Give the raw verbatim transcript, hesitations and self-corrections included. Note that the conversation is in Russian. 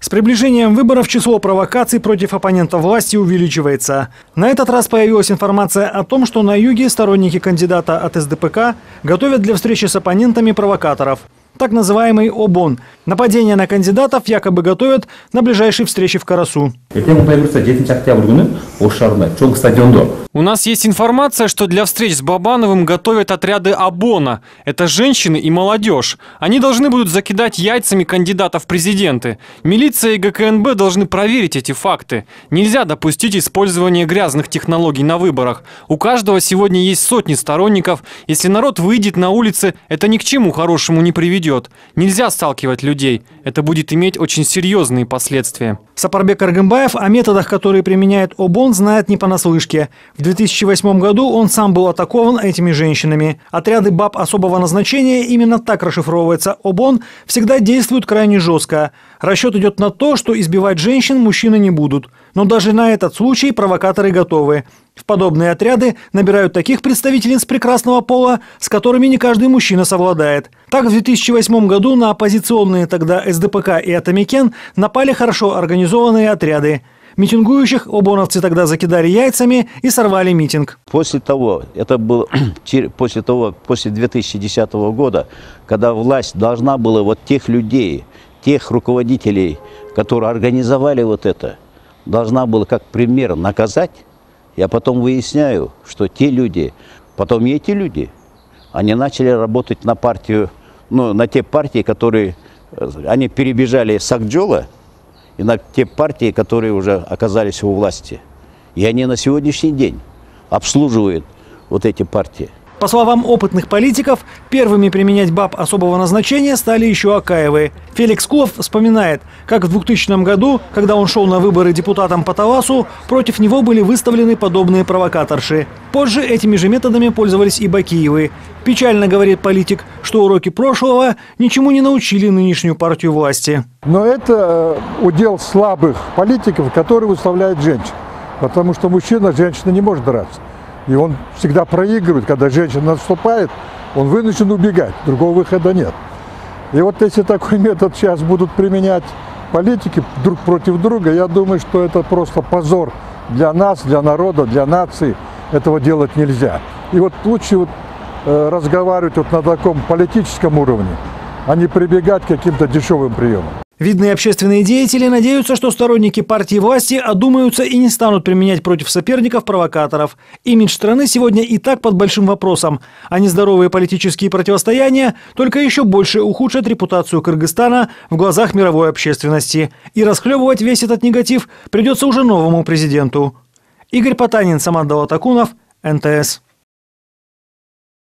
С приближением выборов число провокаций против оппонентов власти увеличивается. На этот раз появилась информация о том, что на юге сторонники кандидата от эс дэ пэ ка готовят для встречи с оппонентами провокаторов. Так называемый ОБОН. Нападение на кандидатов якобы готовят на ближайшей встрече в Карасу. У нас есть информация, что для встреч с Бабановым готовят отряды ОБОНа. Это женщины и молодежь. Они должны будут закидать яйцами кандидатов в президенты. Милиция и гэ ка эн бэ должны проверить эти факты. Нельзя допустить использования грязных технологий на выборах. У каждого сегодня есть сотни сторонников. Если народ выйдет на улицы, это ни к чему хорошему не приведет. Нельзя сталкивать людей. Это будет иметь очень серьезные последствия. Сапарбек Аргымбаев о методах, которые применяет ОБОН, знает не понаслышке. В две тысячи восьмом году он сам был атакован этими женщинами. Отряды баб особого назначения, именно так расшифровывается ОБОН, всегда действуют крайне жестко. Расчет идет на то, что избивать женщин мужчины не будут. Но даже на этот случай провокаторы готовы. В подобные отряды набирают таких представительниц прекрасного пола, с которыми не каждый мужчина совладает. Так, в две тысячи восьмом году на оппозиционные тогда эс дэ пэ ка и Атамекен напали хорошо организованные отряды. Митингующих обоновцы тогда закидали яйцами и сорвали митинг. После того, это было после того, после две тысячи десятого года, когда власть должна была вот тех людей, тех руководителей, которые организовали вот это, должна была как пример наказать. Я потом выясняю, что те люди, потом и эти люди, они начали работать на партию, ну, на те партии, которые, они перебежали с Акджола, и на те партии, которые уже оказались у власти. И они на сегодняшний день обслуживают вот эти партии. По словам опытных политиков, первыми применять баб особого назначения стали еще Акаевы. Феликс Кулов вспоминает, как в двухтысячном году, когда он шел на выборы депутатом по Таласу, против него были выставлены подобные провокаторши. Позже этими же методами пользовались и Бакиевы. Печально, говорит политик, что уроки прошлого ничему не научили нынешнюю партию власти. Но это удел слабых политиков, которые выставляют женщин. Потому что мужчина женщина не может драться. И он всегда проигрывает, когда женщина наступает, он вынужден убегать, другого выхода нет. И вот если такой метод сейчас будут применять политики друг против друга, я думаю, что это просто позор для нас, для народа, для нации. Этого делать нельзя. И вот лучше вот, э, разговаривать вот на таком политическом уровне, а не прибегать к каким-то дешевым приемам. Видные общественные деятели надеются, что сторонники партии власти одумаются и не станут применять против соперников провокаторов. Имидж страны сегодня и так под большим вопросом, а нездоровые политические противостояния только еще больше ухудшат репутацию Кыргызстана в глазах мировой общественности. И расхлебывать весь этот негатив придется уже новому президенту. Игорь Потанин, Самат Далатакунов, эн тэ эс.